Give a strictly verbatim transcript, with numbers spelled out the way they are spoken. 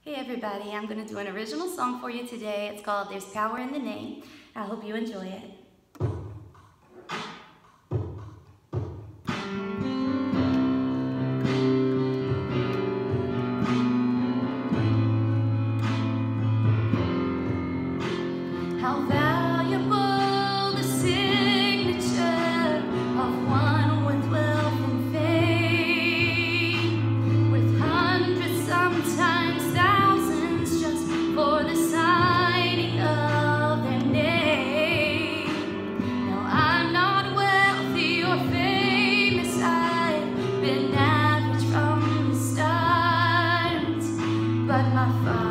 Hey everybody, I'm going to do an original song for you today. It's called There's Power in the Name. I hope you enjoy it. How valuable the signature of one with wealth and fame, with hundreds, sometimes thousands, just for the signing of their name. Now I'm not wealthy or famous, I've been average from the start, but my father